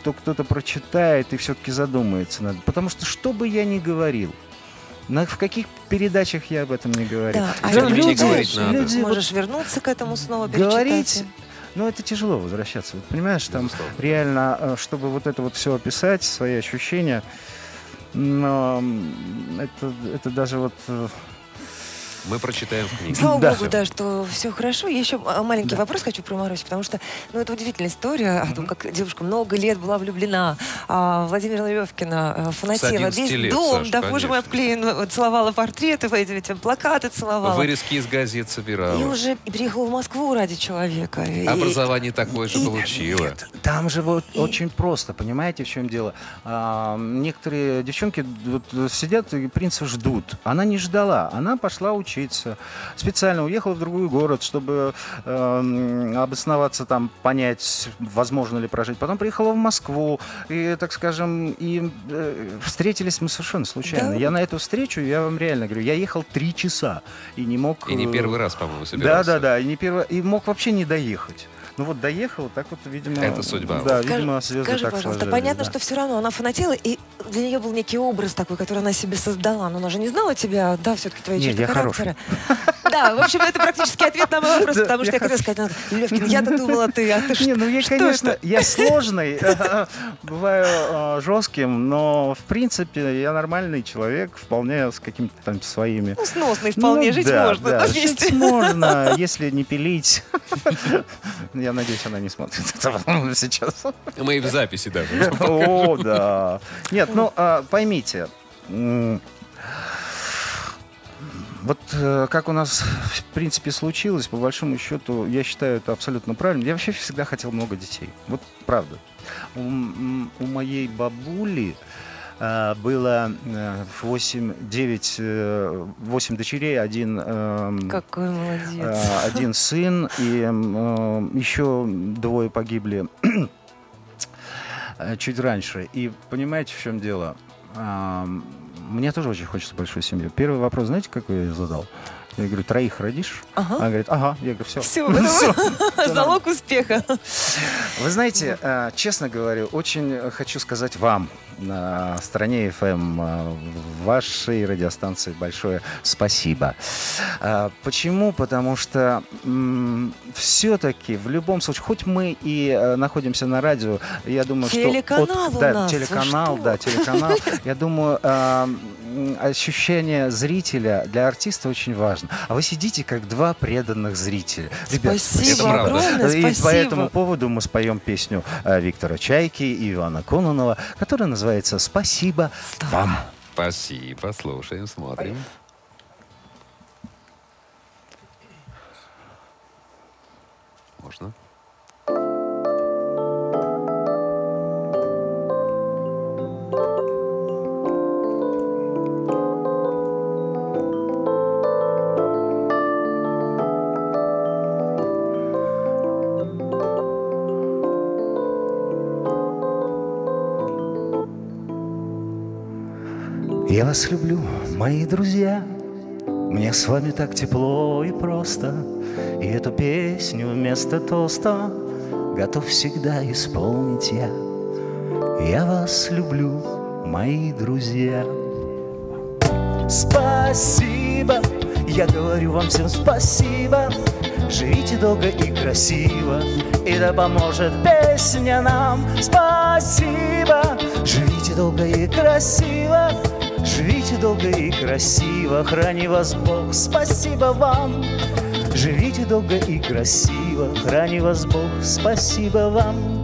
что кто-то прочитает и все-таки задумается надо. Потому что бы я ни говорил, в каких передачах я об этом не говорил. Да, люди можешь вернуться к этому снова, перечитать. Говорить, это тяжело возвращаться. Вот, понимаешь, там реально, чтобы вот это вот все описать, свои ощущения, но это даже вот... Мы прочитаем в книге. Слава богу, да, что все хорошо. Я еще маленький вопрос хочу про Марусю, потому что, это удивительная история о том, как девушка много лет была влюблена. Владимира Левкина фанатела. Весь дом, Саш, да, боже мой, обклеен, целовала портреты, эти плакаты целовала. Вырезки из газет собирала. И уже приехала в Москву ради человека. Образование такое же получила. Нет, там же вот очень просто, понимаете, в чем дело? Некоторые девчонки сидят и принца ждут. Она не ждала, она пошла учиться. Специально уехала в другой город, чтобы обосноваться там, понять, возможно ли прожить. Потом приехала в Москву, и, так скажем, встретились мы совершенно случайно. Да? Я на эту встречу, я вам реально говорю, я ехал 3 часа и не мог... И не первый раз, по-моему, собирался. Да, и мог вообще не доехать. Доехал, так вот, видимо... Это судьба. Да, видимо, звезды скажи, так пожалуйста, сложились, понятно, что все равно она фанатела, и для нее был некий образ такой, который она себе создала. Но она же не знала тебя, да, все-таки твои черты характера. Да, в общем, это практически ответ на мой вопрос, потому что я хотела сказать, Левкин, я-то думала, ты, а ты что? Я сложный, бываю жестким, но, в принципе, я нормальный человек, вполне с какими-то там своими... Сносный, вполне, жить можно. Да, жить можно, если не пилить. Я надеюсь, она не смотрит это сейчас. Мы и в записи даже. О, да. Нет, поймите, вот как у нас, в принципе, случилось, по большому счету, я считаю это абсолютно правильно. Я вообще всегда хотел много детей. Вот правда. У моей бабули было 8 дочерей, Какой молодец. Один сын, и еще 2 погибли чуть раньше. И понимаете, в чем дело? Мне тоже очень хочется большую семью. Первый вопрос, знаете, какой я задал? Я говорю, 3 родишь? Ага. Она говорит, ага. Я говорю, все. Все. Залог успеха. Вы знаете, честно говорю, очень хочу сказать вам, на стране FM, вашей радиостанции большое спасибо. Почему? Потому что все-таки в любом случае, хоть мы и находимся на радио, я думаю, телеканал что... Телеканал. Я думаю, ощущение зрителя для артиста очень важно. А вы сидите как 2 преданных зрителя. Ребят, спасибо огромное, и по этому поводу мы споем песню Виктора Чайки и Ивана Кононова, которая называется «Спасибо вам». Спасибо, слушаем, смотрим. Можно? Я вас люблю, мои друзья, мне с вами так тепло и просто, и эту песню вместо тоста готов всегда исполнить я. Я вас люблю, мои друзья. Спасибо, я говорю вам всем спасибо. Живите долго и красиво, и да поможет песня нам. Спасибо, живите долго и красиво. Живите долго и красиво, храни вас Бог, спасибо вам. Живите долго и красиво, храни вас Бог, спасибо вам.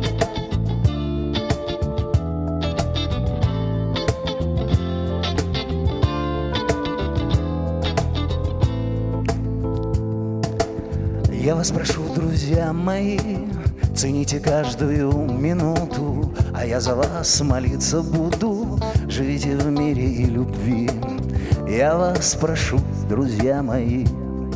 Я вас прошу, друзья мои, цените каждую минуту, а я за вас молиться буду. Живите в мире и любви. Я вас прошу, друзья мои.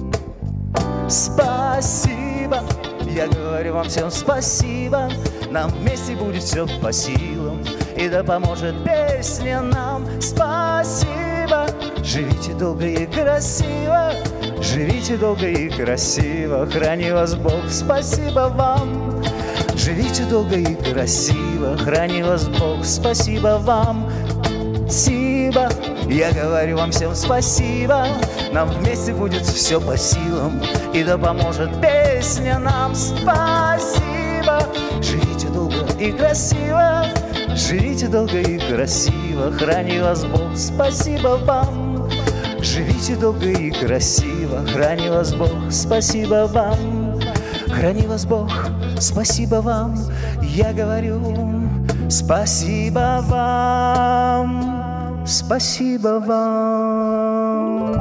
Спасибо, я говорю вам всем спасибо. Нам вместе будет все по силам, и да поможет песня нам. Спасибо, живите долго и красиво. Живите долго и красиво, храни вас Бог, спасибо вам. Живите долго и красиво, храни вас Бог, спасибо вам. Спасибо, я говорю вам всем спасибо. Нам вместе будет все по силам, и да поможет песня нам. Спасибо. Живите долго и красиво, живите долго и красиво, храни вас Бог, спасибо вам. Живите долго и красиво, храни вас Бог, спасибо вам. Храни вас Бог, спасибо вам. Я говорю спасибо вам, спасибо вам.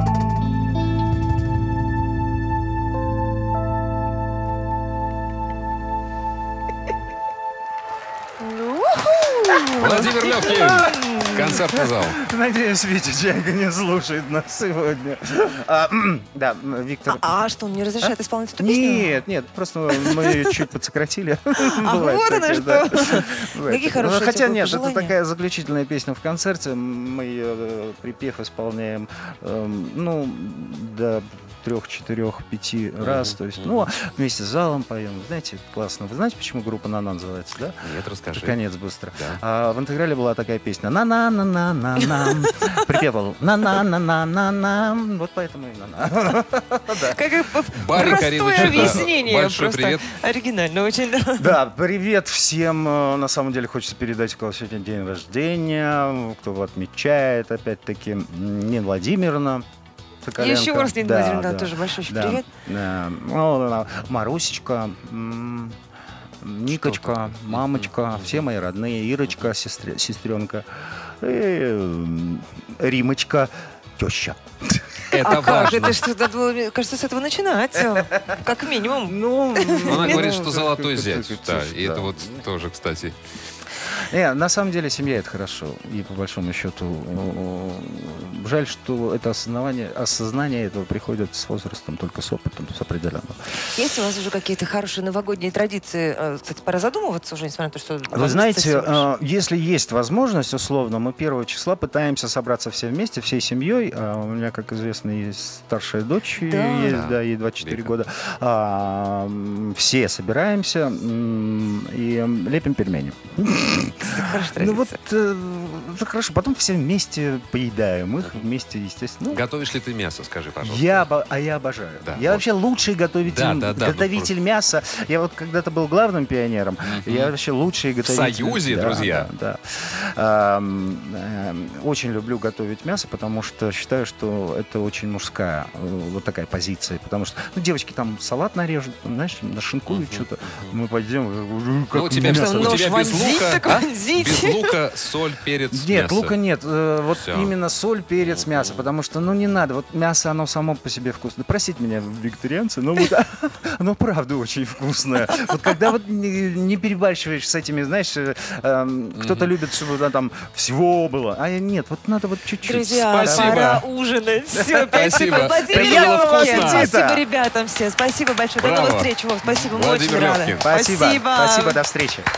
Владимир Левкин, концертный зал. Надеюсь, Витя Чайка не слушает нас сегодня. Да, Виктор... А что, он не разрешает исполнять эту песню? Нет, просто мы ее чуть подсократили. Вот оно что. Какие хорошие Хотя нет, это такая заключительная песня в концерте. Мы ее припев исполняем, до 3, 4, 5 раз. То есть, вместе с залом поем. Знаете, классно. Вы знаете, почему группа «На-на» называется, да? Нет, расскажи. Конец быстро. Да. А в интеграле была такая песня «На-на-на-на-на-на». Припев был «На-на-на-на-на-на». Вот поэтому и «На-на». Как Барик простое Аридович, объяснение. большой Просто привет. оригинально очень. Да, привет всем. На самом деле хочется передать, у кого сегодня день рождения, кто его отмечает, опять-таки, Нина Владимировна. Еще раз, Нина Владимировна, тоже большой привет. Марусечка, Никочка, мамочка, все мои родные, Ирочка, сестренка, Римочка, теща. Это важно. Это что, надо было, мне кажется, с этого начинать, как минимум. Она говорит, что золотой зять. Да, и это вот тоже, кстати. На самом деле семья — это хорошо. И по большому счету жаль, что это осознание этого приходит с возрастом, только с опытом, с определенным. Есть у вас уже какие-то хорошие новогодние традиции? Кстати, пора задумываться уже, несмотря на то, что... Вы знаете, если есть возможность, условно, мы 1 числа пытаемся собраться все вместе, всей семьей. У меня, как известно, есть старшая дочь, ей 24 года. Все собираемся и лепим пельмени. Это хорошо. Потом все вместе поедаем их, вместе, естественно. Готовишь ли ты мясо, скажи, пожалуйста? Я обожаю. Я вообще лучший готовитель мяса. Я вот когда-то был главным пионером. Я вообще лучший готовитель. В Союзе, друзья. Да. Очень люблю готовить мясо, потому что считаю, что это очень мужская вот такая позиция. Потому что девочки там салат нарежут, знаешь, нашинкуют что-то. Мы пойдем. У тебя без лука, соль, перец, мясо. Нет, лука нет. Вот именно соль, перец, мясо. Потому что, не надо. Вот мясо, оно само по себе вкусно. Простите меня, вегетарианцы, но вот оно правда очень вкусное. Вот когда вот не перебарщиваешь с этими, знаешь, кто-то любит, чтобы там всего было. А нет, вот надо вот чуть-чуть. Друзья, пора ужинать. Все, спасибо. Спасибо ребятам все. Спасибо большое. До новых встреч. Спасибо, мы очень рады. Спасибо, до встречи.